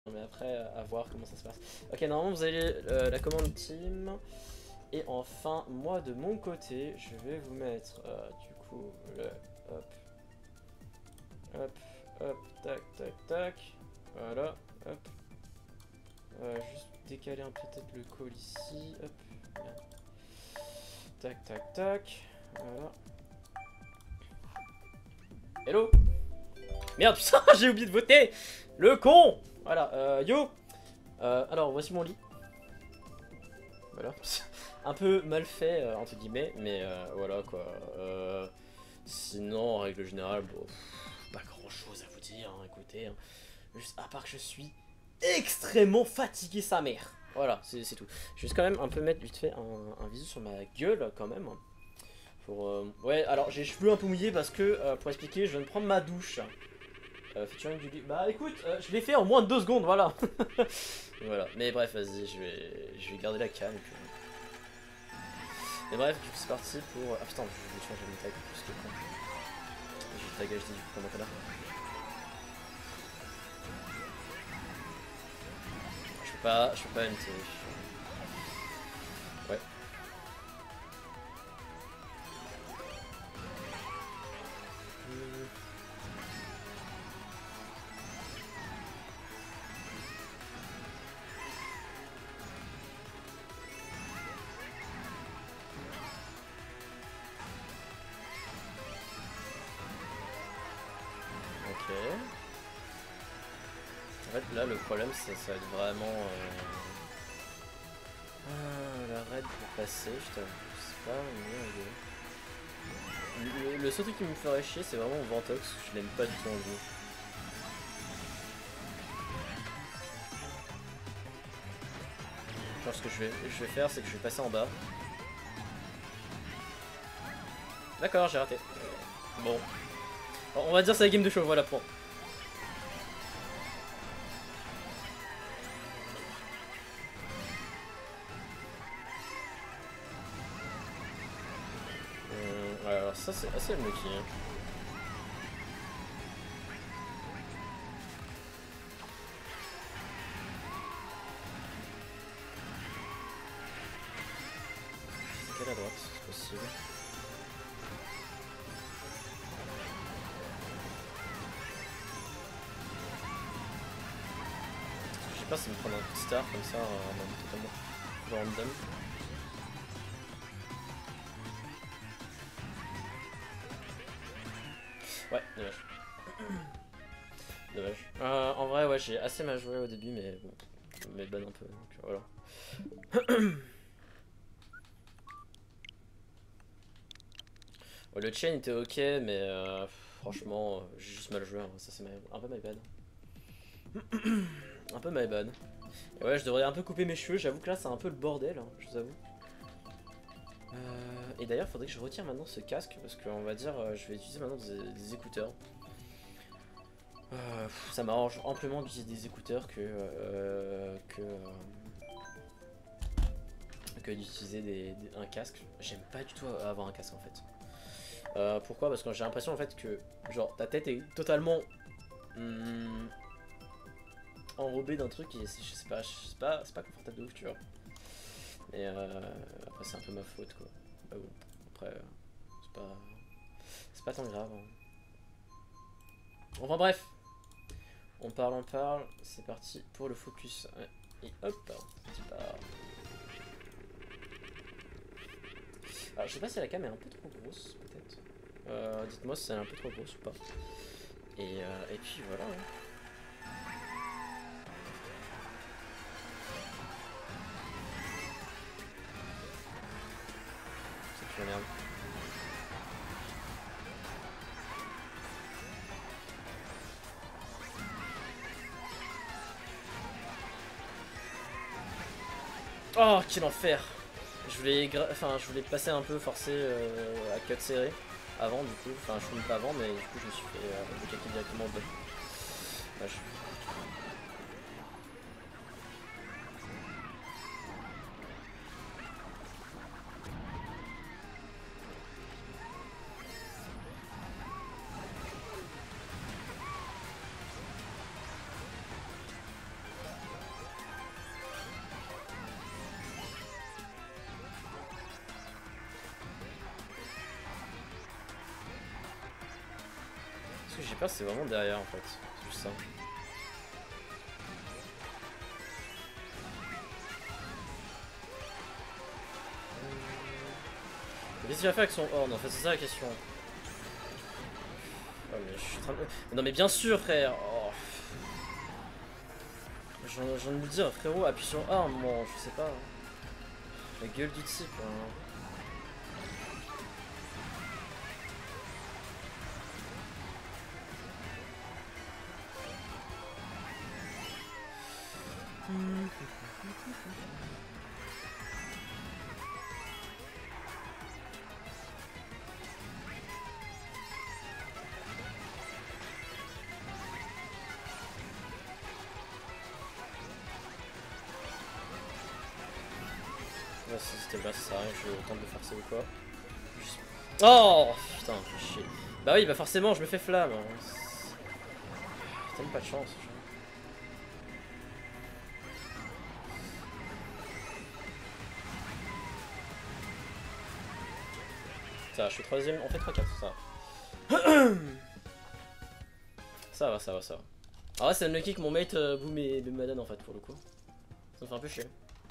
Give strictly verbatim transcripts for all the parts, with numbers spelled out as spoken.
Mais après, à voir comment ça se passe. Ok, normalement vous avez euh, la commande team. Et enfin, moi de mon côté, je vais vous mettre euh, du coup le hop, hop, hop, tac, tac, tac. Voilà, hop. Euh, juste décaler un peu peut-être le call ici. Hop. Bien. Tac, tac, tac. Voilà. Hello. Merde, putain, j'ai oublié de voter. Le con. Voilà, euh, yo. Euh, alors, voici mon lit. Voilà. Un peu mal fait, euh, entre guillemets, mais euh, voilà quoi. Euh, sinon, en règle générale, bon, pff, pas grand chose à vous dire, hein, écoutez. Hein. Juste à part que je suis extrêmement fatigué sa mère. Voilà, c'est tout. Je vais juste quand même un peu mettre vite fait un, un visu sur ma gueule quand même. Pour, euh... Ouais, alors j'ai les cheveux un peu mouillés parce que, euh, pour expliquer, je viens de prendre ma douche. Euh, featuring du lit. Bah écoute, euh, je l'ai fait en moins de deux secondes, voilà. Voilà, mais bref, vas-y, je vais, je vais garder la calme. Puis... Mais bref, du coup c'est parti pour... Ah putain, je vais changer mon tag plus que con. Je vais taguer, je dis du coup comme un connard. Je peux pas, je peux pas M T. Ouais. Ok. En fait là le problème ça, ça va être vraiment... Euh... Ah, la raid pour passer, je t'avoue, c'est pas mieux. Le, le, le seul truc qui me ferait chier c'est vraiment Ventox, je l'aime pas du tout en jeu. Genre ce que je vais, je vais faire c'est que je vais passer en bas. D'accord, j'ai raté. Bon. bon. On va dire c'est la game de show, voilà point. Hum, ouais, alors ça c'est assez unlucky. Hein. C'est quelle à droite, c'est possible. Je sais pas si me prendre un petit star comme ça, en mode totalement random. Ouais, dommage. Dommage. Euh, en vrai, ouais, j'ai assez mal joué au début, mais bon, mais ban un peu, donc voilà. Ouais, le chain était ok, mais euh, franchement, j'ai juste mal joué, hein. Ça c'est un peu my bad. Un peu my bad. Et ouais, je devrais un peu couper mes cheveux, j'avoue que là c'est un peu le bordel, hein, je vous avoue. Euh, et d'ailleurs, faudrait que je retire maintenant ce casque, parce qu'on va dire, euh, je vais utiliser maintenant des, des écouteurs. Euh, pff, ça m'arrange amplement d'utiliser des écouteurs que... Euh, que... Euh, que d'utiliser des, des, un casque. J'aime pas du tout avoir un casque en fait. Euh, pourquoi? Parce que j'ai l'impression en fait que genre ta tête est totalement hum, enrobée d'un truc et je sais pas, c'est pas, pas confortable de ouf, tu vois. Mais euh, après c'est un peu ma faute quoi. Bah bon, après euh, c'est pas, c'est pas tant grave. Hein. Enfin bref, on parle, on parle, c'est parti pour le focus. Et hop, petit part. Alors je sais pas si la cam est un peu trop grosse peut-être. Euh, Dites-moi si c'est un peu trop grosse ou pas. Et, euh, et puis voilà. Hein. C'est plus la merde. Oh quel enfer. Je voulais, enfin, je voulais passer un peu forcé euh, à cut serré avant du coup, enfin je ne pas avant mais du coup je me suis fait euh, décaler directement au bas. Bah, je... j'ai peur, c'est vraiment derrière en fait. C'est juste ça. Qu'est-ce qu'il va faire avec son horn? En fait, c'est ça la question. Oh, mais je suis en train de... Non, mais bien sûr, frère. Oh. J'ai envie de me dire, frérot, appuie sur horn. Bon, je sais pas. La gueule du type. Hein. Ouais, si c'était là, ça sert à rien que je tente de forcer ou quoi. Juste... Oh putain, chier. Bah oui, bah forcément, je me fais flamme. T'as même pas de chance. Ça, je suis troisième, on fait trois quatre, ça. Ça va, ça va, ça va. Ah ouais, c'est unlucky que mon mate euh, boue mes, mes madanes en fait, pour le coup. Ça me fait un peu chier.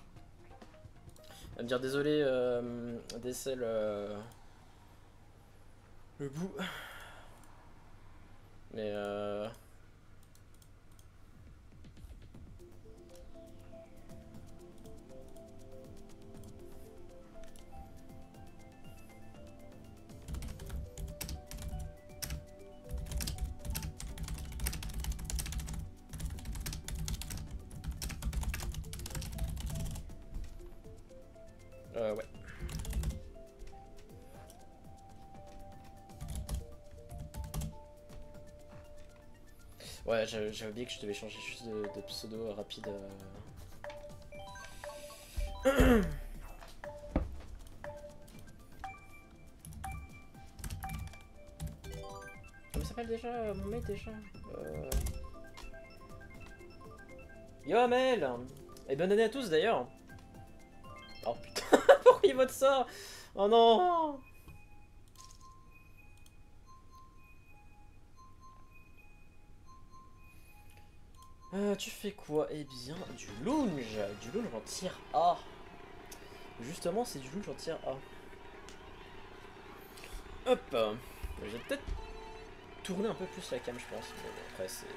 Il va me dire désolé, euh, décèle euh, le bout. Mais euh... Euh, ouais. Ouais, j'avais oublié que je devais changer juste de, de pseudo rapide. Euh... Comment ça s'appelle déjà, mon mate déjà euh... Yo Amel. Et bonne année à tous d'ailleurs. Oh putain, pourquoi il vote ça? Oh non. Euh, tu fais quoi? Eh bien, du lunge. Du lunge en tir A. Justement, c'est du lunge en tir A. Hop. Je vais peut-être tourner un peu plus la cam, je pense. Mais bon, après, c'est...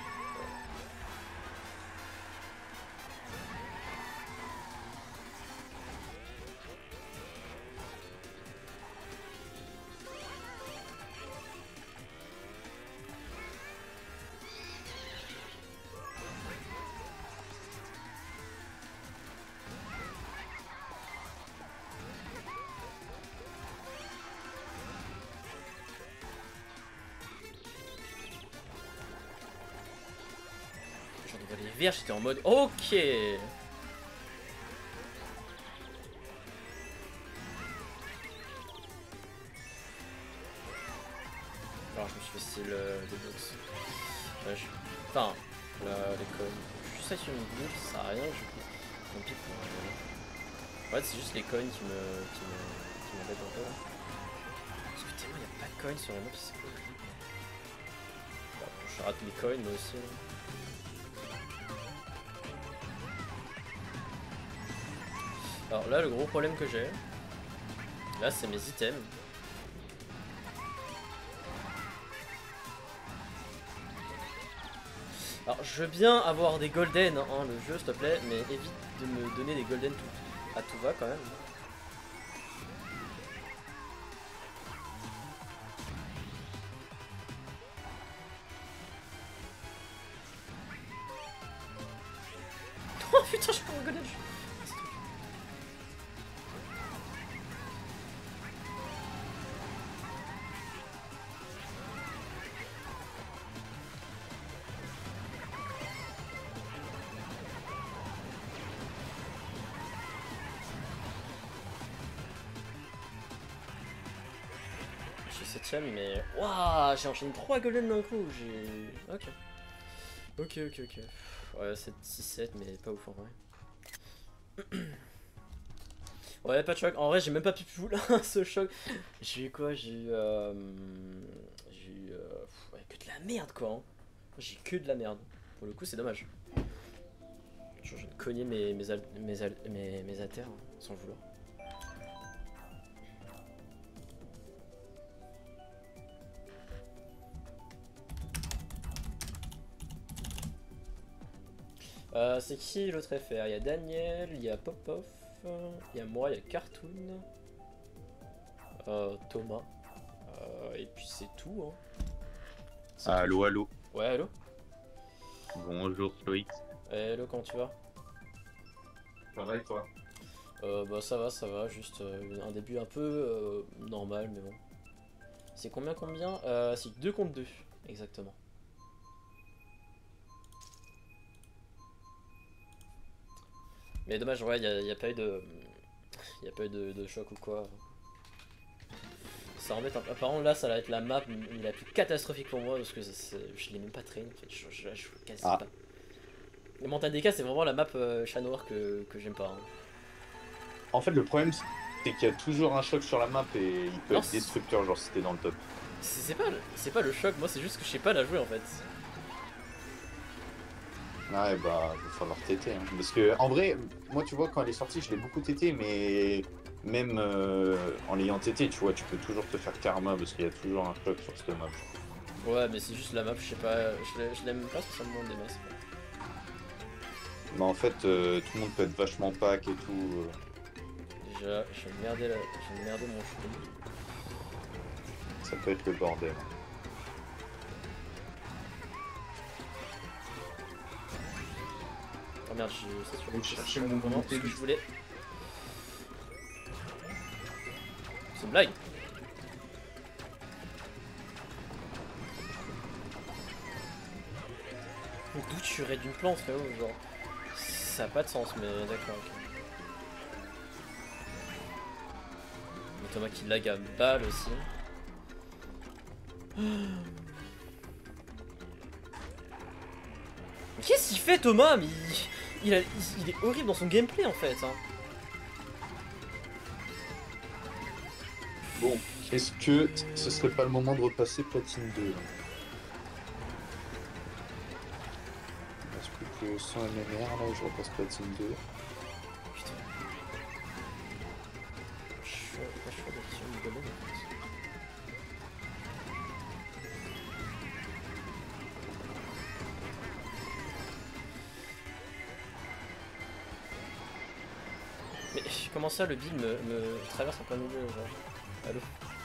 Les verts, j'étais en mode ok. Alors je me suis fait style euh, des box. Ouais, je... Enfin, là, les coins. Juste ça sur une boule, ça sert à rien. Je... Tant pis pour en fait, c'est juste les coins qui me qui me qui m'embêtent un peu. Parce que tellement il n'y a pas de coins sur la map, c'est horrible. Bon, je rate mes coins moi aussi. Alors là, le gros problème que j'ai, là, c'est mes items. Alors, je veux bien avoir des golden, hein, le jeu, s'il te plaît, mais évite de me donner des golden tout, à tout va quand même. Oh putain, je peux en golden. septième, mais waouh, j'ai enchaîné trois golden d'un coup. J'ai. Ok. Ok, ok, ok. Ouais, sept, six, sept, mais pas ouf en vrai. Ouais, pas de choc. En vrai, j'ai même pas pu full ce choc. J'ai eu quoi? J'ai eu. Euh... J'ai eu. Euh... pff, ouais, que de la merde quoi. Hein. J'ai que de la merde. Pour le coup, c'est dommage. Genre, je viens de cogner mes, mes, al- mes, al- mes, mes haltères, hein, sans le vouloir. Euh, c'est qui l'autre F R? Il y a Daniel, il y a Popov, il y a moi, il y a Cartoon, euh, Thomas, euh, et puis c'est tout. Hein. C'est Allô, tout. allô. Ouais, allô? Bonjour, Loïc. Eh, hello, comment tu vas? Ça va et toi? euh, Bah ça va, ça va, juste euh, un début un peu euh, normal, mais bon. C'est combien combien euh, C'est deux contre deux, exactement. Mais dommage, ouais, il n'y a, a pas eu de... Il a pas eu de, de choc ou quoi. Ça embête un peu. Apparemment là ça va être la map la plus catastrophique pour moi parce que c'est- je l'ai même pas traîné en fait, je, je, je joue quasi Ah. pas. Les montagnes des cas c'est vraiment la map euh, chat noir que, que j'aime pas. Hein. En fait, le problème, c'est qu'il y a toujours un choc sur la map et il peut Non, être destructeur, genre si t'es dans le top. C'est pas, c'est pas le choc, moi c'est juste que je sais pas la jouer en fait. Ouais, bah, il va falloir téter. Hein. Parce que, en vrai, moi, tu vois, quand elle est sortie, je l'ai beaucoup tété, mais même euh, en l'ayant tété, tu vois, tu peux toujours te faire karma parce qu'il y a toujours un choc sur cette map. Ouais mais c'est juste la map, je sais pas, je l'ai- je l'aime pas spécialement des masses. Mais en fait, euh, tout le monde peut être vachement pack et tout. euh. Déjà, je vais merder, la... je vais merder mon chou. Ça peut être le bordel. Oh merde, j'ai ça sur Je le cherchais bon mon moment, goûter. ce que je voulais. C'est une blague. D'où tu raides d'une plante, frérot, genre. Ça a pas de sens, mais d'accord, ok. Mais Thomas qui lag à balle aussi. Mais qu'est-ce qu'il fait, Thomas? Mais il, il, a- il- il est horrible dans son gameplay en fait. Hein. Bon, est-ce que ce serait pas le moment de repasser platine deux là? Il reste plus que cent M M R là, je repasse platine deux. Putain. Je suis pas sûr d'être sur le domaine en fait. Mais comment ça le build me, me traverse en plein milieu genre? Allô?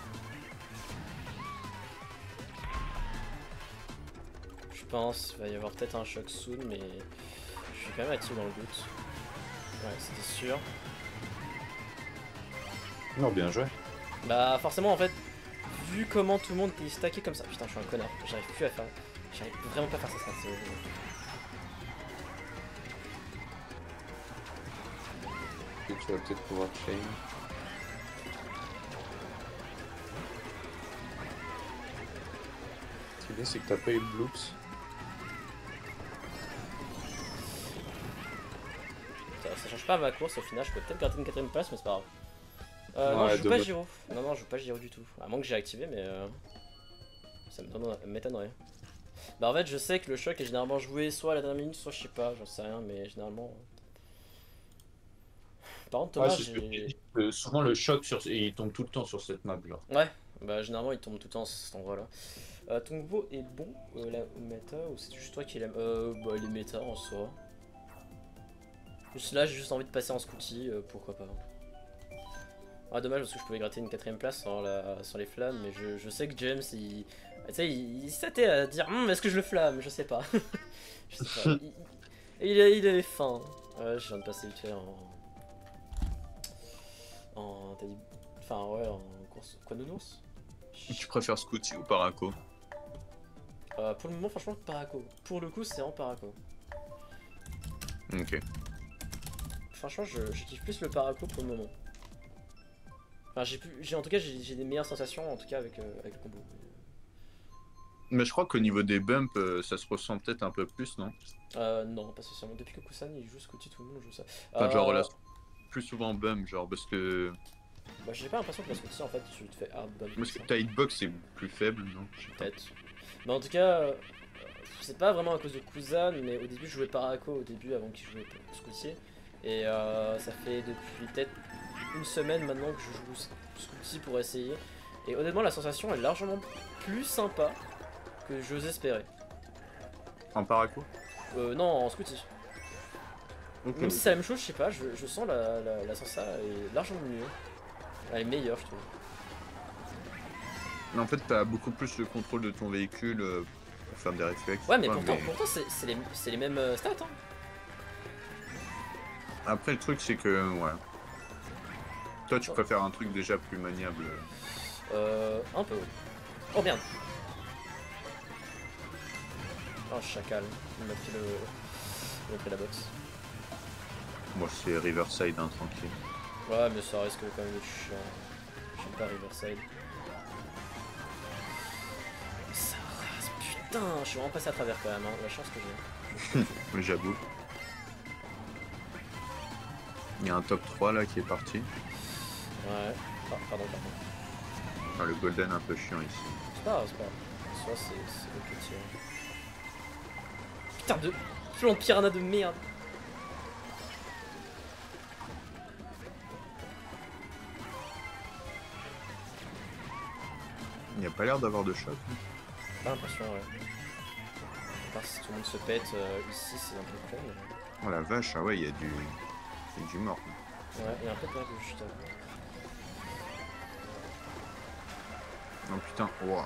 Je pense qu'il va y avoir peut-être un choc soon mais je suis quand même actif dans le doute. Ouais c'était sûr. Non, bien joué. Bah forcément en fait, vu comment tout le monde est stacké comme ça, putain je suis un connard, j'arrive plus à faire, j'arrive vraiment pas à faire ça, ça c'est... Et tu vas peut-être pouvoir chain. Ce qui est bien, c'est que t'as pas eu le bloops. Ça, ça change pas ma course au final, je peux peut-être garder une quatrième place mais c'est pas grave. Euh, non Ouais, je joue pas dommage. Giro, non non je joue pas Giro du tout, à moins que j'ai activé mais euh, ça m'étonnerait. Bah en fait je sais que le choc est généralement joué soit à la dernière minute soit je sais pas, j'en sais rien mais généralement... Par contre Thomas Ouais, c'est ce que j'ai j'ai... dit. Euh, souvent le choc sur... il tombe tout le temps sur cette map genre. Ouais, bah généralement il tombe tout le temps à cet endroit là. Euh, ton niveau est bon, euh, la méta, ou c'est juste toi qui l'aime? Euh, bah il est méta en soi. Juste là j'ai juste envie de passer en scouty, euh, pourquoi pas. Ah dommage parce que je pouvais gratter une quatrième place sans, la, sans les flammes, mais je, je sais que James il... Tu sais, il, il s'était à dire hm, est-ce que je le flamme? Je sais pas. je sais pas. Il, il, il, il avait faim. Ouais, je viens de passer vite fait en... En... T'as dit... Enfin ouais, en course... Quoi nounours? Tu préfères Scooty ou Paraco? Euh, pour le moment, franchement, Paraco. Pour le coup, c'est en Paraco. Ok. Franchement, je, je kiffe plus le Paraco pour le moment. Enfin, j'ai plus, j'ai en tout cas, j'ai des meilleures sensations en tout cas avec, euh, avec le combo. Mais je crois qu'au niveau des bumps, euh, ça se ressent peut-être un peu plus, non? Euh, non, pas spécialement. Depuis que Kusan il joue Scouty, tout le monde joue ça. Enfin, Euh, genre là. plus souvent bump, genre, parce que. Bah, j'ai pas l'impression que la Scouty en fait, tu te fais hard bump. Parce que ta hitbox est plus faible, non? Je sais pas. Peut-être. Mais en tout cas, euh, c'est pas vraiment à cause de Kuzan, mais au début je jouais Paraco au début avant qu'il jouait Scouty. Et euh, ça fait depuis peut-être une semaine maintenant que je joue Scouty pour essayer. Et honnêtement, la sensation est largement plus sympa que j'ose espérer. En paraco? Euh, non, en Scouty. Ok. Même si c'est la même chose, je sais pas, je, je sens la, la, la sensation est largement mieux. Elle est meilleure, je trouve. Mais en fait, t'as beaucoup plus le contrôle de ton véhicule euh, pour faire des réflexes. Ouais, mais quoi, pourtant, pourtant c'est les, les mêmes euh, stats. Hein. Après, le truc, c'est que, ouais. Toi, tu Oh. préfères un truc déjà plus maniable. Euh, un peu, oui. Oh merde. Oh, chacal. Il m'a pris le... Il m'a pris la box. Moi, c'est Riverside, hein, tranquille. Ouais, mais ça risque quand même d'être chiant. J'aime pas Riverside. Ça rase, putain, je suis vraiment passé à travers quand même, hein. La chance que j'ai. Mais j'avoue. Il y a un top trois là qui est parti. Ouais. Ah, pardon, pardon. Enfin, le golden un peu chiant ici. C'est pas grave, c'est pas grave. Soit c'est le petit. Hein. Putain de. Flanc de piranha de merde. Il n'y a pas l'air d'avoir de choc. hein. Pas l'impression, ouais. À part si tout le monde se pète, euh, ici c'est un peu con. Mais... Oh la vache, ah ouais, il y a du. Il y a du mort. Ouais, il y a un peu de lag de chute. Oh putain, wow.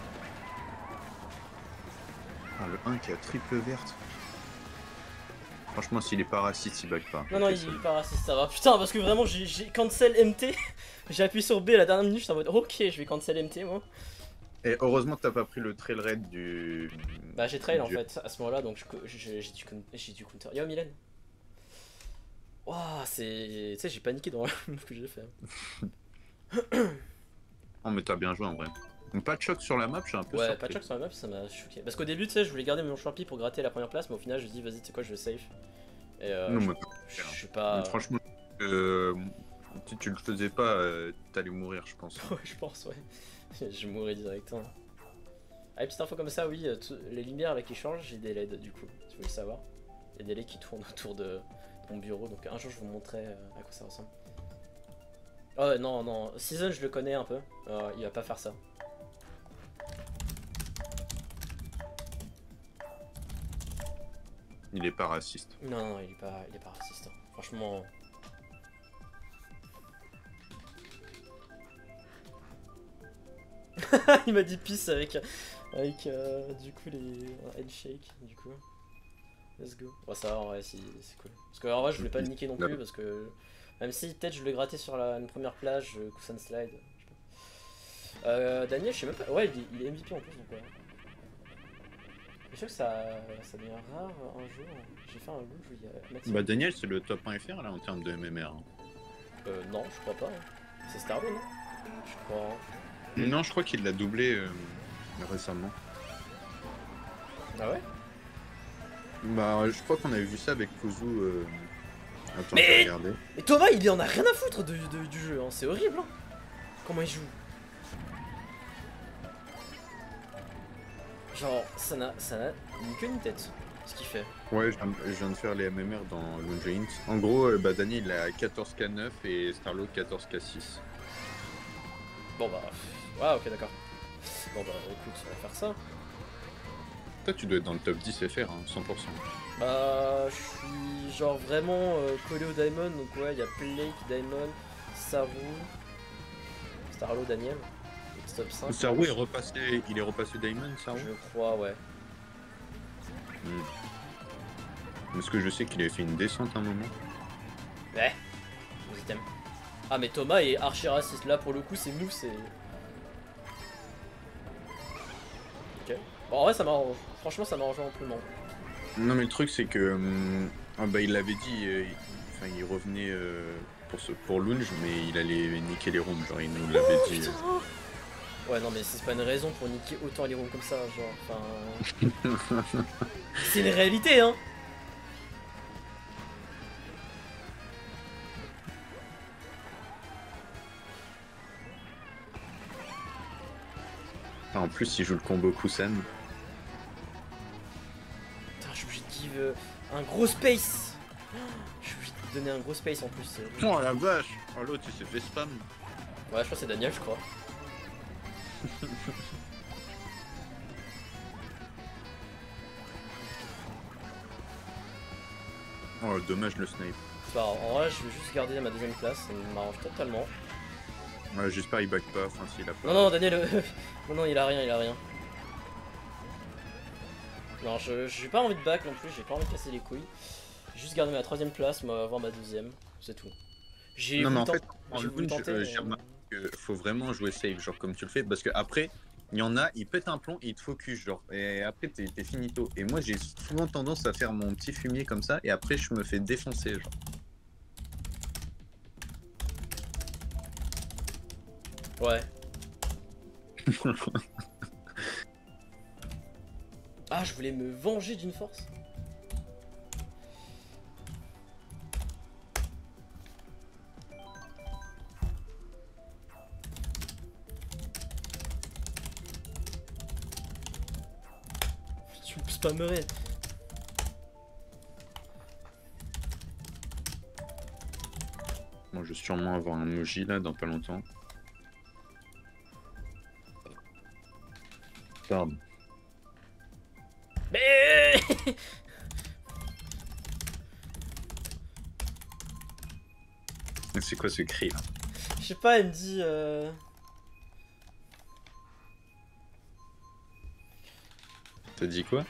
Ah, le un qui a triple verte. Franchement, s'il est pas raciste, il bug pas. Non, non, Ok, il c'est est bon. pas raciste, ça va. Putain, parce que vraiment, j'ai j'ai cancel M T. J'ai appuyé sur B à la dernière minute, j'étais en mode ok, je vais cancel M T moi. Et heureusement que t'as pas pris le trail raid du. Bah, j'ai trail en du- fait à ce moment-là, donc je- je- j'ai du, con- j'ai du counter. Yo, Mylène. Waouh, c'est. Tu sais, j'ai paniqué dans le move que j'ai fait. Oh, mais t'as bien joué en vrai. Donc, pas de choc sur la map, je suis un peu Ouais, surpris. pas de choc sur la map, ça m'a choqué. Parce qu'au début, tu sais, je voulais garder mon champi pour gratter la première place, mais au final, je me dis, vas-y, tu sais quoi, je vais safe. Et euh, Non, je, mais- je- je suis pas. Mais franchement, euh, si tu le faisais pas, euh, t'allais mourir, je pense. Ouais, je pense, ouais. Je mourrais directement. Ah, petite info comme ça, oui, euh, tout- les lumières là qui changent, j'ai des L E D du coup, tu veux le savoir. Il y a des L E D qui tournent autour de mon bureau, donc un jour je vous montrerai euh, à quoi ça ressemble. Oh ouais, non, non, Season je le connais un peu, euh, il va pas faire ça. Il est pas raciste. Non, non, il est pas, il est pas raciste, hein. Franchement. Il m'a dit peace avec, avec euh, du coup les un headshake, du coup. Let's go. Bon, ça va, en vrai, c'est c'est cool. Parce que en vrai, je voulais pas le niquer non plus, parce que même si peut-être je l'ai gratté sur la, une première plage, euh, Kusan Slide. Je sais pas. Euh, Daniel, je sais même pas. Ouais, il est, il est M V P en plus, donc ouais. Je sais que ça, ça devient rare un jour. J'ai fait un loot où il y a Mathieu. Bah, Daniel, c'est le top un F R là en termes de M M R. hein. Euh, non, je crois pas. Hein. C'est Starlo, non? Je crois. Hein. Non, je crois qu'il l'a doublé euh, récemment. Ah ouais? Bah, je crois qu'on avait vu ça avec Kuzu. Euh... Attends, Mais- je vais regarder. Et Thomas, il en a rien à foutre de, de- du jeu, hein. C'est horrible. Hein. Comment il joue? Genre, ça n'a ça n'a ni queue ni tête, ce qu'il fait. Ouais, je viens, je viens de faire les M M R dans Lunge. En gros, euh, bah, Daniel, il a quatorze K neuf et Starlo quatorze K six. Bon bah. Ouais, ok, d'accord. Bon bah, écoute, on va faire ça. Toi, tu dois être dans le top dix F R, hein, cent pour cent. Bah, je suis genre vraiment euh, collé au Diamond, donc ouais, il y a Blake, Diamond, Saru, Starlo, Daniel, et top cinq. Saru est repassé, il est repassé Diamond, Saru. Je crois, ouais. Hmm. Parce que je sais qu'il avait fait une descente à un moment. Ouais, aux items. Ah, mais Thomas est archi raciste, là pour le coup, c'est nous, c'est. Ok. Bon, en vrai, ça m'arrange. Franchement, ça m'arrange amplement. Non, mais le truc, c'est que. hum, ah bah, il l'avait dit, euh, il... Enfin, il revenait euh, pour, ce... pour Lunge, mais il allait niquer les rooms, genre, il nous l'avait dit. Putain. Ouais, non, mais c'est pas une raison pour niquer autant les rooms comme ça, genre, enfin. C'est une réalité, hein. En plus, il joue le combo Kusan. Putain, je suis obligé de give euh, un gros space. Je suis obligé de donner un gros space en plus. euh. Oh la vache. Oh l'autre, il s'est fait spam. Ouais, je crois que c'est Daniel, je crois. Oh, dommage le snipe. C'est pas grave. En vrai, je vais juste garder ma deuxième place, ça m'arrange totalement. Ouais, j'espère il back pas, enfin s'il a pas. Non, non, Daniel, euh, non, non, il a rien, il a rien. Non, je j'ai pas envie de back non plus, j'ai pas envie de casser les couilles. Juste garder ma troisième place, moi avoir ma deuxième, c'est tout. J'ai Non, mais en voulu fait, tent- en j'ai voulu Lunge, tenter, euh, mais- j'ai remarqué qu'il faut vraiment jouer safe, genre comme tu le fais, parce que après, il y en a, ils pètent un plomb et ils te focus, genre, et après t'es t'es finito. Et moi, j'ai souvent tendance à faire mon petit fumier comme ça, et après, je me fais défoncer, genre. Ouais. Ah, je voulais me venger d'une force. Tu me spammerais. Moi, je vais sûrement avoir un Moji là dans pas longtemps. Pardon. Mais C'est quoi ce cri là? je sais pas, elle me dit. Euh... T'as dit quoi?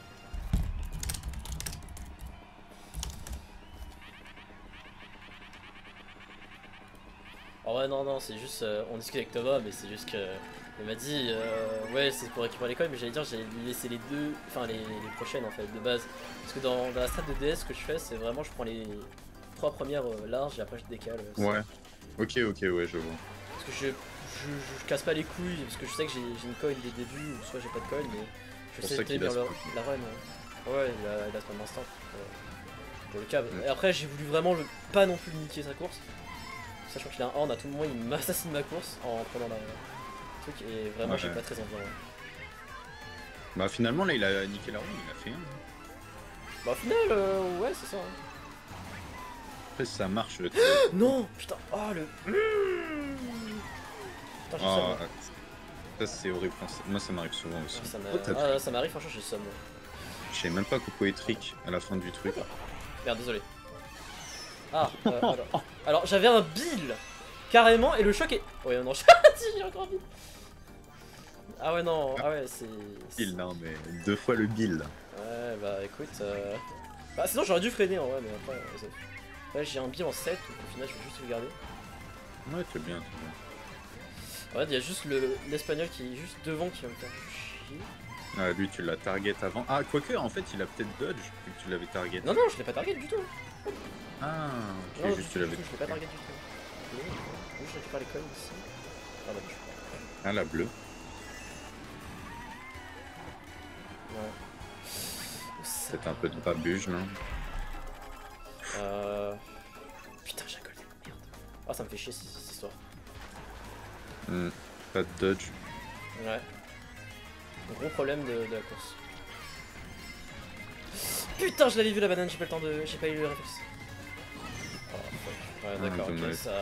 Oh ouais, non, non, c'est juste. Euh, on discute avec Thomas, mais c'est juste que. Il m'a dit, euh, ouais, c'est pour récupérer l'école, mais j'allais dire, j'ai laissé les deux. Enfin, les, les prochaines en fait, de base. Parce que dans, dans la strat de D S, ce que je fais, c'est vraiment, je prends les trois premières euh, larges et après je décale. euh, Ouais. Ok, ok, ouais, je vois. Parce que je, je, je casse pas les couilles, parce que je sais que j'ai j'ai une coin dès le début, ou soit j'ai pas de coin, mais je Pour sais ça tenir qu'il a bien le, spam. la run. Ouais, ouais il a, il a spam instant. euh, pour le câble. Ouais. Et après, j'ai voulu vraiment le, pas non plus niquer sa course. Sachant qu'il a un horn, à tout moment, il m'assassine ma course en prenant la truc, et vraiment, Ouais. j'ai pas très envie. Ouais. Bah finalement là il a niqué la roue, il a fait un. Bah, au final, euh, ouais, c'est ça. hein. Après ça marche le Non, putain, oh le. Mmh. Putain, j'ai Ah, somme. ça c'est horrible. quand ça- Moi ça m'arrive souvent aussi. Ça m'a- Oh, t'as- ah, ça m'arrive, franchement, j'ai somme. Je sais même pas qu'on pouvait trick à la fin du truc. Merde, désolé. Ah, euh, alors, alors j'avais un bill carrément et le choc est. Ouais, non, j'ai encore un bill. Ah ouais, non, ah ouais, c'est. Bill, non mais deux fois le bill. Ouais, bah écoute. Euh... Bah sinon j'aurais dû freiner en vrai, mais après. euh, c'est- Ouais, j'ai un bill en sept, donc au final je vais juste le garder. Ouais, c'est bien, c'est bien. En fait, il y a juste le- l'espagnol qui est juste devant qui va me faire chier. Ah, lui tu l'as target avant. Ah, quoique en fait il a peut-être dodge vu que tu l'avais target. Non, non, je l'ai pas target du tout. Ah, ok, Non, juste du tu tout, l'avais. du tout, je l'ai pas target du tout. Oui, oui, je récupère les coins ici. Ah bah, je crois. Ah, la bleue. Ouais. Ça- Peut-être un peu de babuge là. Euh... Putain, j'ai un golden, merde. Ah, ça me fait chier cette, cette histoire. Hmm, pas de dodge. Ouais. Gros problème de, de la course. Putain, je l'avais vu la banane, j'ai pas le temps de. J'ai pas eu le réflexe. Oh fuck. Ouais, Ah, d'accord, ok, dommage. ça.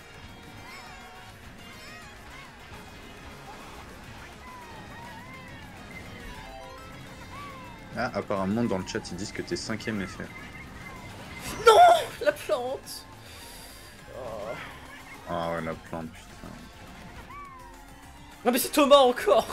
Ah, apparemment dans le chat ils disent que t'es cinquième F R. La plante. Oh. Ah ouais, la plante, putain. Non mais c'est Thomas encore.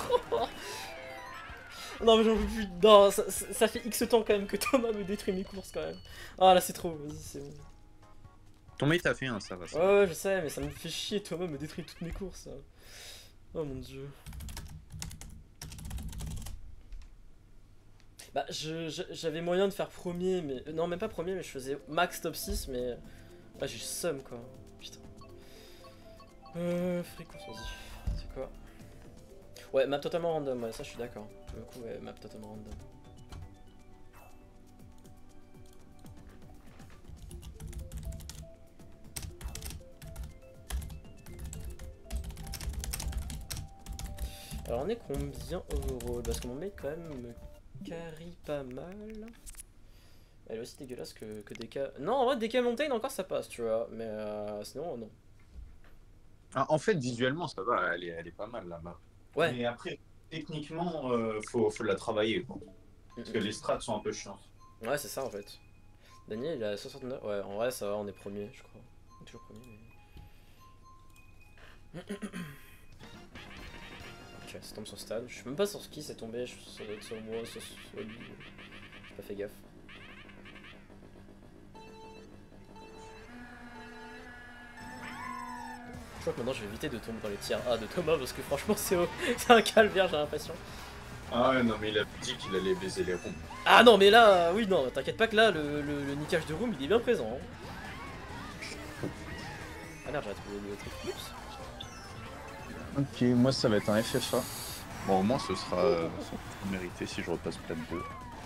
Non mais j'en peux plus. Non, ça, ça- ça fait X temps quand même que Thomas me détruit mes courses quand même. Ah là c'est trop, vas-y c'est bon. Ton mate a fait un, ça va. Ça. Ouais ouais je sais mais ça me fait chier, Thomas me détruit toutes mes courses. Oh mon dieu. Bah je- je- j'avais moyen de faire premier mais... Non même pas premier mais je faisais max top six mais... Ah j'ai somme quoi. Putain. Euh... Free course vas-y. C'est quoi? Ouais map totalement random, ouais ça je suis d'accord. Pour le coup ouais map totalement random. Alors on est combien overall? Parce que mon mec quand même me carry pas mal. Elle est aussi dégueulasse que, que D K. Non, en vrai, D K Mountain encore ça passe, tu vois. Mais euh, sinon, non. Ah, en fait, visuellement, ça va, elle est, elle est pas mal là-bas. Ouais. Mais après, techniquement, euh, faut, faut la travailler, quoi. Parce que les strats sont un peu chiants. Ouais, c'est ça en fait. Daniel, il a soixante-neuf. Ouais, en vrai, ça va, on est premier, je crois. On est toujours premier, mais. Ok, ça tombe sur Stan. Je sais même pas sur qui c'est tombé. Je... Ça doit être sur moi, sur sur lui. J'ai pas fait gaffe. Je crois que maintenant je vais éviter de tomber dans les tiers A de Thomas parce que franchement c'est un calvaire, j'ai l'impression. Ah ouais, non, mais il a dit qu'il allait baiser les ronds. Ah non, mais là, oui, non, t'inquiète pas que là, le, le, le niquage de room il est bien présent. Hein. Ah merde, j'ai trouvé le truc. Oups. Ok, moi ça va être un F F A. Bon, au moins ce sera, euh, ça sera mérité si je repasse plate deux.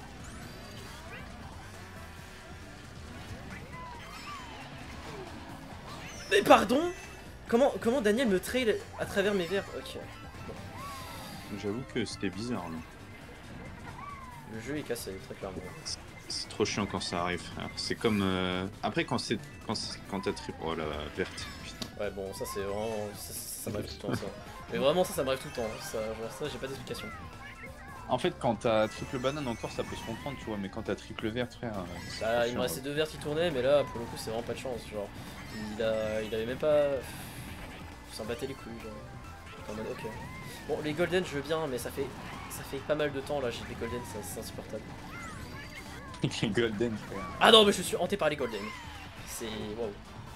Mais pardon? Comment, comment Daniel me trail à travers mes verres? Ok. J'avoue que c'était bizarre là. Le jeu est cassé, très clairement. C'est trop chiant quand ça arrive, frère. C'est comme. Euh... Après, quand c'est. Quand, quand t'as trip. Oh la verte, putain. Ouais, bon, ça c'est vraiment. Ça, ça m'arrive tout le temps, ça. Mais vraiment, ça, ça m'arrive tout le temps. Ça, genre, ça j'ai pas d'explication. En fait, quand t'as triple banane encore, ça peut se comprendre, tu vois. Mais quand t'as triple verte, frère. Bah, il me restait deux vertes qui tournaient, mais là, pour le coup, c'est vraiment pas de chance. Genre, il, a, il avait même pas. Il s'en battait les couilles, genre. J'étais en mode, ok. Bon, les golden, je veux bien, mais ça fait, ça fait pas mal de temps là, j'ai des golden, c'est insupportable. Les golden, frère. Ah non, mais je suis hanté par les golden. C'est. Waouh.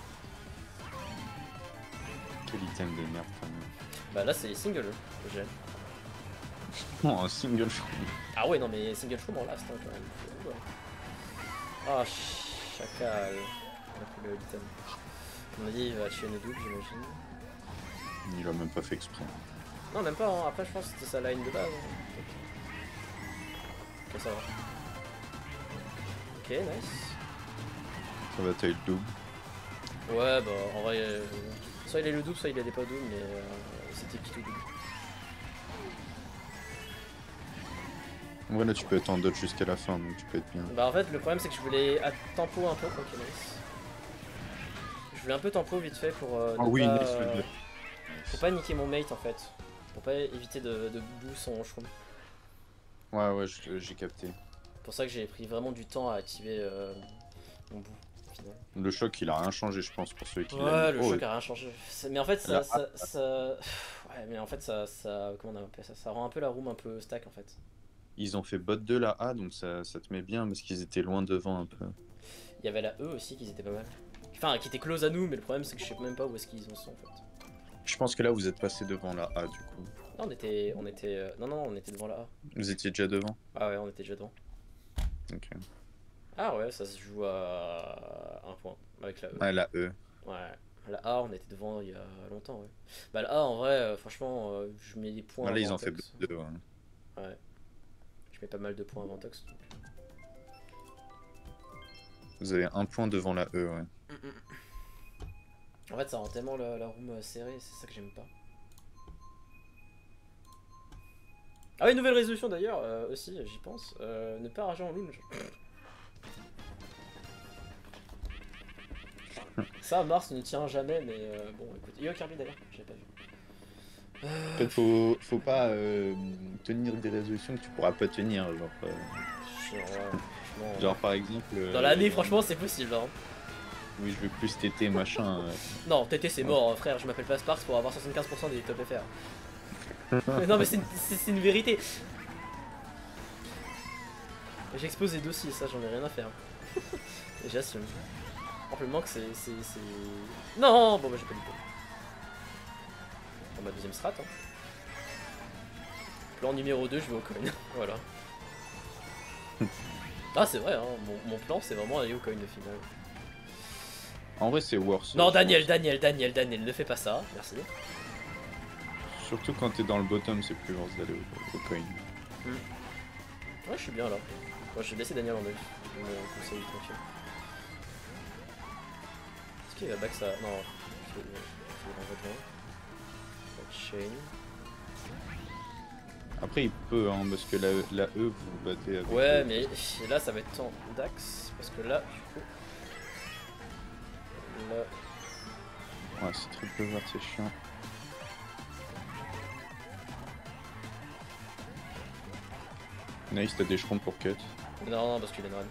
Quel item de merde, quand même. Bah là, c'est single que j'ai. Non, un single shroom. Ah ouais, non, mais single shroom en last hein, quand même. Ah, chacal. On a pris le item. On a dit, il va tuer une double, j'imagine. Il a même pas fait exprès. Non, même pas, hein. Après, je pense que c'était sa line de base. Hein. Ok, ça va. Ok, nice. Ça va tailler le double. Ouais, bah en vrai, euh, soit il est le double, soit il a des pas double, mais euh, c'était petit double. En vrai, là, tu peux être en dodge jusqu'à la fin, donc tu peux être bien. Bah en fait, le problème c'est que je voulais à tempo un peu. Ok, nice. Je voulais un peu tempo vite fait pour. Euh, Ah ne oui, pas, nice, euh, le deux. pour pas niquer mon mate en fait. Pour pas éviter de, de boost son shroom. Ouais, ouais, j'ai capté. C'est pour ça que j'ai pris vraiment du temps à activer euh, mon bout. Final. Le choc, il a rien changé, je pense, pour ceux qui Ouais, le oh, choc a rien changé. Mais en fait, ça. La... ça, ça... Ouais, mais en fait, ça, ça. Comment on appelle ça? Ça rend un peu la room un peu stack en fait. Ils ont fait bot de la A, donc ça, ça te met bien, parce qu'ils étaient loin devant un peu. Il y avait la E aussi qui étaient pas mal. Enfin, qui étaient close à nous, mais le problème c'est que je sais même pas où est-ce qu'ils en sont en fait. Je pense que là, vous êtes passé devant la A, du coup. Non, on était. On était. Euh... Non, non, on était devant la A. Vous étiez déjà devant? Ah ouais, on était déjà devant. Ok. Ah ouais, ça se joue à un point avec la E. Ah, la E. Ouais, la A, on était devant il y a longtemps, ouais. Bah, la A, en vrai, euh, franchement, euh, je mets des points. Ah, là, ils avant ont fait Tox. deux, ouais. Ouais. Je mets pas mal de points avant Tox. Donc... Vous avez un point devant la E, ouais. Mm -mm. En fait, ça rend tellement la, la room serrée, c'est ça que j'aime pas. Ah oui, nouvelle résolution d'ailleurs, euh, aussi, j'y pense. Euh, ne pas rager en lounge. Ça, Mars ne tient jamais, mais euh, bon, écoute. Yo, Kirby d'ailleurs, j'avais pas vu. Euh... En fait, faut, faut pas euh, tenir des résolutions que tu pourras pas tenir, genre. Euh... Genre, ouais, genre par exemple. Euh... Dans l'année, franchement, c'est possible. Hein. Oui, je veux plus T T, machin. Euh... Non, T T c'est mort, frère, je m'appelle pas Sparks pour avoir soixante-quinze pour cent des top F R. Non, mais c'est une, une vérité. J'expose les dossiers, ça, j'en ai rien à faire. Et j'assume. Amplement que c'est. Non, bon, bah j'ai pas du tout. Bon, ma deuxième strat. Hein. Plan numéro deux, je vais au coin. Voilà. Ah, c'est vrai, hein. mon, mon plan, c'est vraiment aller au coin au final. En vrai, c'est worse. Non, Daniel, Daniel, Daniel, Daniel, ne fais pas ça, merci. Surtout quand t'es dans le bottom, c'est plus worse d'aller au, au coin. Hmm. Ouais, je suis bien là. Moi, je vais laisser Daniel en œil. Je me conseille tranquille. Est-ce qu'il va back ça? Non, je vais l'envoyer devant. Chain. Après, il peut, hein, parce que la, la E, vous vous battez avec. Ouais, euh, mais là, ça va être en Dax. Parce que là, du coup. Là. Ouais, c'est triple vert, c'est chiant. Nice, t'as des chrons pour cut. Non, non, parce qu'il est run.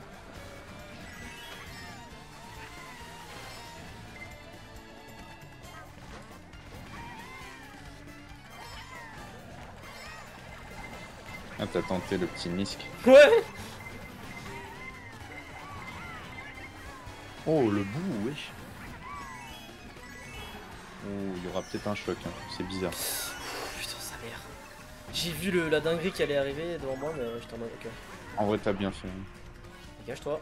Ah, t'as tenté le petit Nisk. Ouais. Oh, le bout, wesh. Oh, il y aura peut-être un choc, hein. C'est bizarre. Pff, putain, sa mère. J'ai vu le, la dinguerie qui allait arriver devant moi, mais j'étais en mode ok. En vrai, t'as bien fait. Dégage-toi.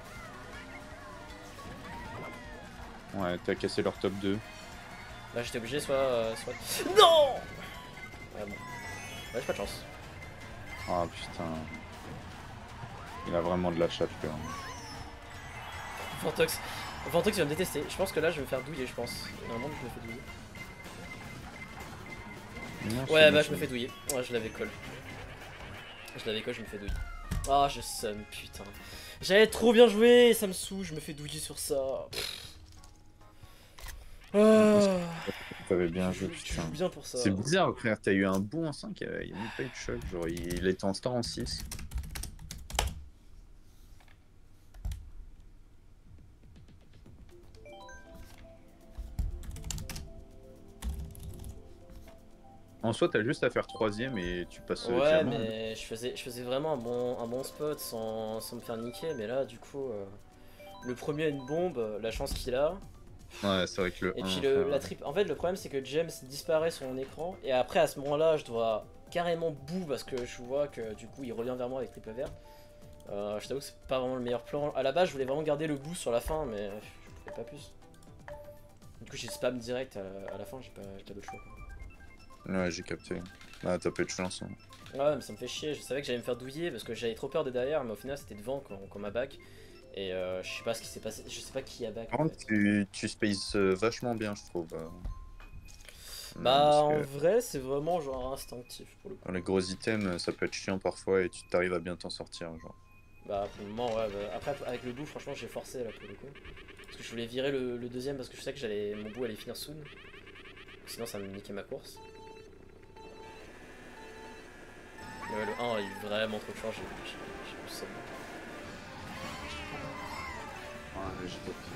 Ouais, t'as cassé leur top deux. Là, j'étais obligé, soit, euh, soit. Non. Ouais, bon. Ouais, j'ai pas de chance. Ah putain. Il a vraiment de la chatte, lui. Hein. Ventox. Ventox, il va me détester. Je pense que là, je vais me faire douiller, je pense. Il y a un moment où je me fais douiller. Non, Ouais, c'est bah, bon, je me c'est fais douiller. Ouais, je l'avais call. Je l'avais call, je me fais douiller. Ah, je sonne, putain. J'avais trop bien joué, ça me saoule, je me fais douiller sur ça. Ah, T'avais bien joué, je putain. joue bien pour ça. C'est bizarre, frère. T'as eu un bon en cinq, il n'y a même pas eu de choc. Genre, il, il était en star en six. En soi, t'as juste à faire troisième et tu passes euh, Ouais, diamant. mais je faisais, je faisais vraiment un bon, un bon spot sans, sans me faire niquer, mais là, du coup, euh, le premier a une bombe, la chance qu'il a. Ouais, c'est vrai que le Et un, puis le, frère, la trip. En fait, le problème c'est que James disparaît sur mon écran, et après à ce moment-là, je dois carrément bout parce que je vois que du coup il revient vers moi avec triple vert. Euh, je t'avoue que c'est pas vraiment le meilleur plan. À la base, je voulais vraiment garder le boost sur la fin, mais je pouvais pas plus. Du coup, j'ai spam direct à, à la fin, j'ai pas, j'ai pas d'autre choix. Quoi. Ouais, j'ai capté. Ah, t'as pas de chance. Hein. Ouais, mais ça me fait chier. Je savais que j'allais me faire douiller parce que j'avais trop peur de derrière, mais au final, c'était devant qu'on m'a back. Et euh, je sais pas ce qui s'est passé, je sais pas qui a back. Par En contre, fait. tu, tu spaces euh, vachement bien, je trouve. euh. Bah, en Parce que vrai, c'est vraiment genre instinctif pour le coup. dans les gros items, ça peut être chiant parfois et tu t'arrives à bien t'en sortir. Genre. Bah, pour le moment, ouais. Bah, après, avec le bout, franchement, j'ai forcé là pour le coup. Parce que je voulais virer le, le deuxième parce que je sais que j'allais mon bout allait finir soon. Sinon, ça me niquait ma course. Mais ouais, le un a eu vraiment trop de chance, j'ai plus ça. Ouais, j'ai capté.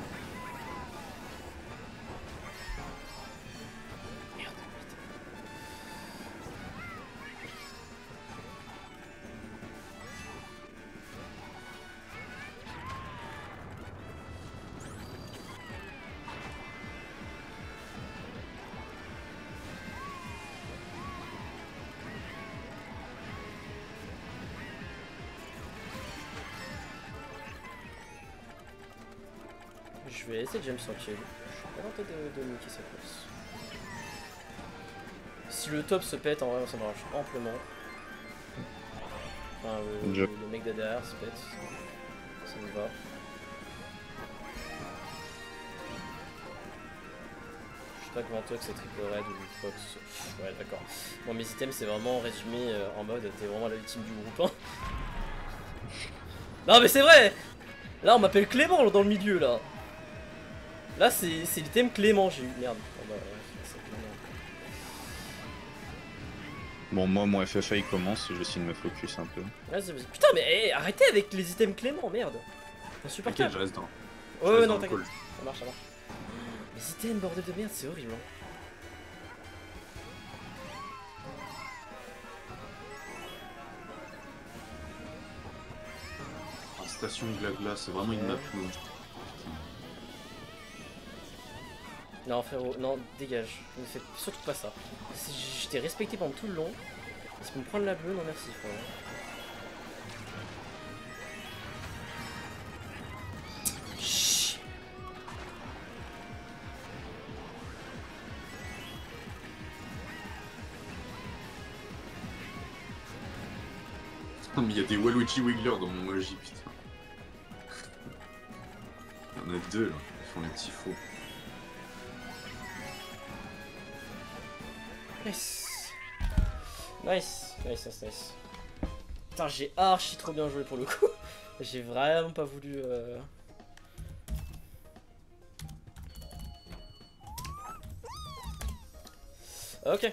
Merde, je vais essayer de James Sanchez. Je suis pas tenté de, de niquer sa course. Si le top se pète, en vrai, ça m'arrange amplement. Enfin, le, Je- le, le mec de derrière se pète. Ça me va. Je sais pas que Ventox c'est triple red ou quoi que ce soit. Ouais, d'accord. Bon, mes items, c'est vraiment résumé euh, en mode t'es vraiment l'ultime du groupe. Hein. Non, mais c'est vrai! Là, on m'appelle Clément dans le milieu là. Là, c'est l'item Clément, j'ai eu. Merde. Oh, bah, ouais, c'est Clément. Bon, moi, mon F F A il commence, j'essaie de me focus un peu. Vas-y, vas-y. Putain, mais hey, arrêtez avec les items Clément, merde. C'est insupportable. T'inquiète, je reste dans. je Ouais, reste ouais, dans non, le t'inquiète. call. Ça marche, ça marche. Les items, bordel de merde, c'est horrible. Hein. Ah, station Glagla, c'est vraiment une map où. Non, frérot, non, dégage. Ne fais surtout pas ça. Si je t'ai respecté pendant tout le long. Si tu me prendre la bleue, non merci, frérot. Chut. Non, mais il y a des Waluigi Wiggler dans mon logis, putain. Il y en a deux là, ils font les petits faux. Yes. Nice, nice, nice, nice. Putain, j'ai archi trop bien joué pour le coup. J'ai vraiment pas voulu... Euh... Ok.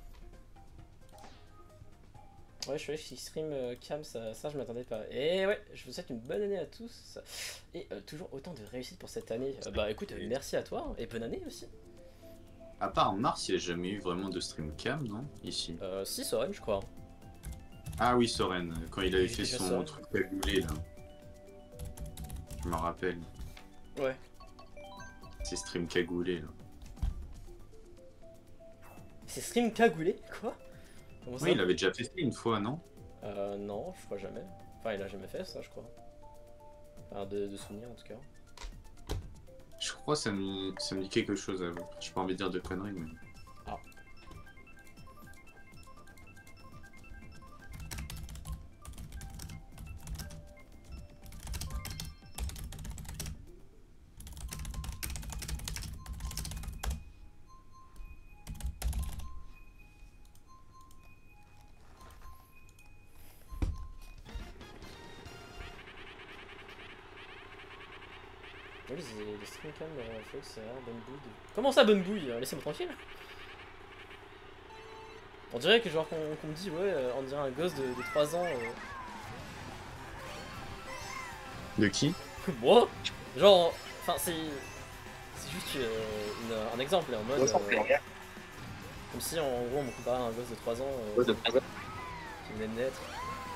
Ouais, je suis stream euh, cam, ça, ça je m'attendais pas. Et ouais, je vous souhaite une bonne année à tous. Et euh, toujours autant de réussite pour cette année. Euh, bah écoute, euh, merci à toi, hein, et bonne année aussi. À part en mars, il n'y a jamais eu vraiment de stream cam, non? Ici. Euh, si, Soren, je crois. Ah oui, Soren, quand il avait Il fait était son Soren. truc cagoulé là. Je me rappelle. Ouais. C'est stream cagoulé là. C'est stream cagoulé? Quoi? Comment ça? Oui, il avait déjà fait ça une fois, non? Euh, non, je crois jamais. Enfin, il a jamais fait ça, je crois. Enfin, de, de souvenir en tout cas. Je crois que ça me, ça me dit quelque chose à vous. J'ai pas envie de dire de conneries, mais. Ah. Oui, les, les stream cam, euh, Fox, c'est rare, bonne bouille. Comment ça, bonne bouille? Laissez-moi tranquille. On dirait que genre qu'on qu'on me dit, ouais, euh, on dirait un gosse de, de trois ans. Euh... De qui? Moi genre, enfin, c'est. C'est juste euh, une- un exemple, en mode. Euh, comme si en gros on me comparait à un gosse de trois ans euh, qui venait de naître.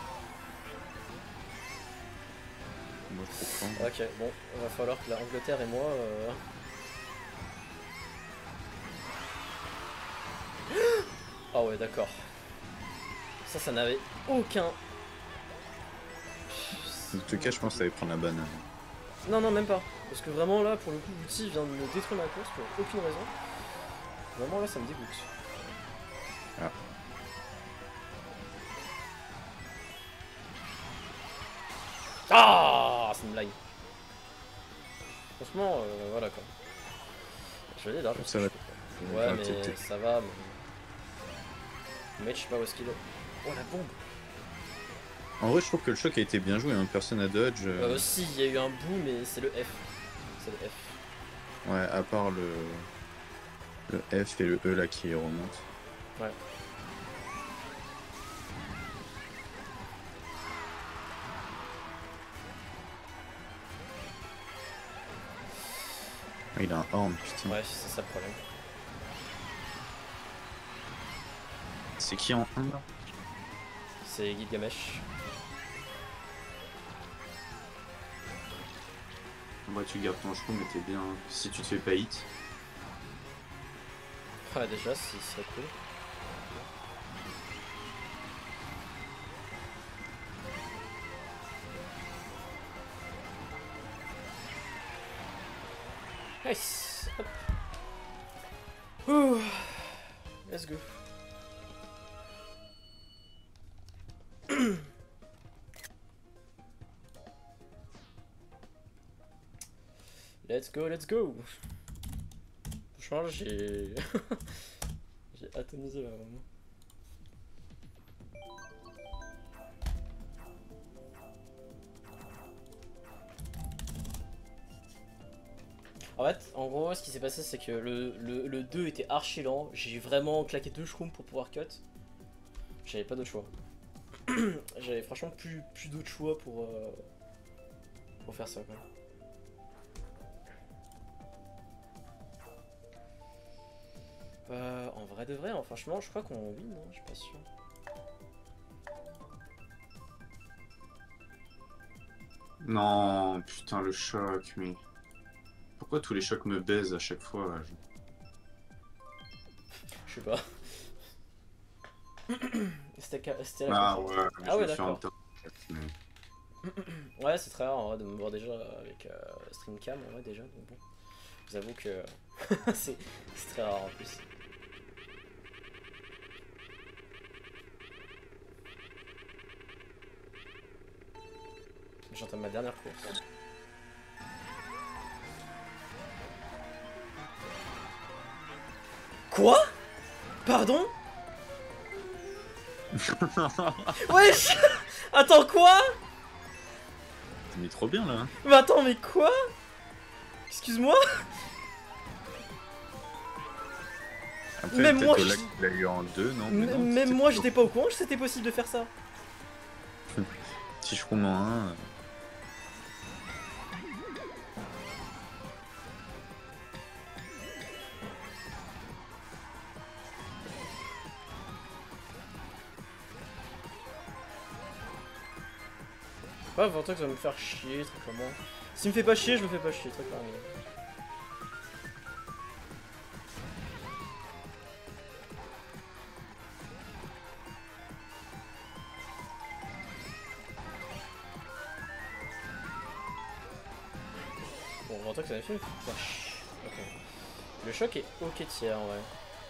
Moi je comprends. Ok, bon, il va falloir que l'Angleterre et moi. Euh... Ah ouais, d'accord. Ça, ça n'avait aucun. En tout cas, je pense que ça allait prendre la banane. Non, non, même pas. Parce que vraiment là, pour le coup, l'outil vient de me détruire ma course pour aucune raison. Vraiment là, ça me dégoûte. Ah. Ah, c'est une blague. Franchement, euh, voilà quoi. Je l'ai là, je Ça sais va. pas. Ouais, mais ça va. Mais... Le mec, je sais pas où est-ce qu'il est. Oh la bombe. En vrai, je trouve que le choc a été bien joué, hein. Personne à dodge. Euh, si, il y a eu un bout, mais c'est le F. C'est le F. Ouais, à part le... le F et le E là qui remontent. Ouais. Ah, il a un horn, putain. Ouais, c'est ça le problème. C'est qui en un là? C'est Gilgamesh. Moi, tu gardes ton cheveu, mais t'es bien. Si tu te fais pas hit. Ouais, déjà, c'est serait cool. Nice. Hop. Ouh. Let's go. Let's go, let's go. Franchement, j'ai... j'ai atomisé là, vraiment. En fait, en gros, ce qui s'est passé, c'est que le, le, le deux était archi lent. J'ai vraiment claqué deux shrooms pour pouvoir cut. J'avais pas d'autre choix. J'avais franchement plus, plus d'autre choix pour, euh, pour faire ça, quoi. Euh, en vrai de vrai, hein, franchement, je crois qu'on win, hein, je suis pas sûr. Non, putain, le choc, mais. Pourquoi tous les chocs me baisent à chaque fois là, je... Je sais pas. C'était la Ah ouais, mais ah je ouais, me fais un d'accord. temps, mais... Ouais, c'est très rare en vrai de me voir déjà avec euh, StreamCam en vrai déjà, donc bon. Je vous avoue que c'est très rare en plus. J'entends ma dernière course. Quoi? Pardon? Wesh. Attends, quoi? T'as mis trop bien là. Hein. Mais attends, mais quoi? Excuse-moi. Après, Même moi, peut-être je- Olak, il a eu en deux, non, mais non, Même c'était moi, plutôt- j'étais pas au courant que c'était possible de faire ça. Si je roule en un. euh, Ouais, Vortex va me faire chier, très clairement. S'il me fait pas chier, je me fais pas chier, très clairement. Bon, Vortex, ça m'a fait me faire chier. Ok. Le choc est ok tiers, ouais.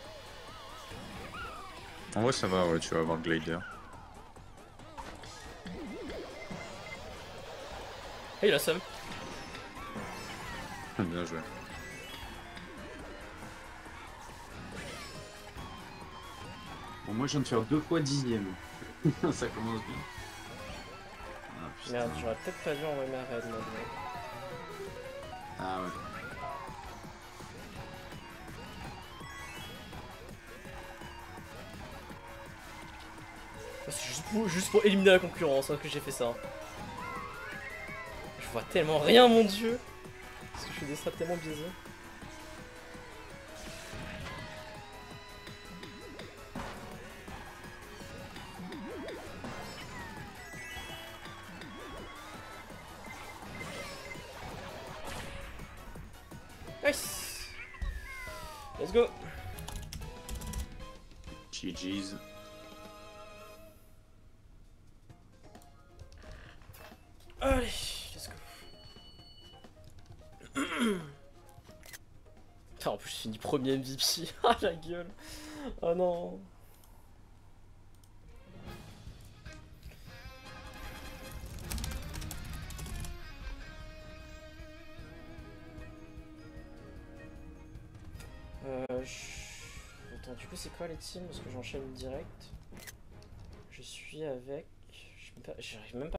En vrai, ça va, ouais, tu vas avoir Glider. Hey, il a somme. Bien joué. Bon, moi, je viens de faire deux fois dixième. Ça commence bien. Ah, putain. Merde, j'aurais peut-être pas dû envoyer ma raid, moi. Ah ouais. C'est juste pour, juste pour éliminer la concurrence hein, que j'ai fait ça. Je vois tellement rien, mon dieu. Parce que je fais des strats tellement biaisés. Nice. Let's go. G G's. Allez, let's go. Putain, en plus, je finis premier M V P. Ah, la gueule. Oh non. Euh, je... Attends, du coup, c'est quoi les teams? Parce que j'enchaîne direct. Je suis avec... J'arrive même pas...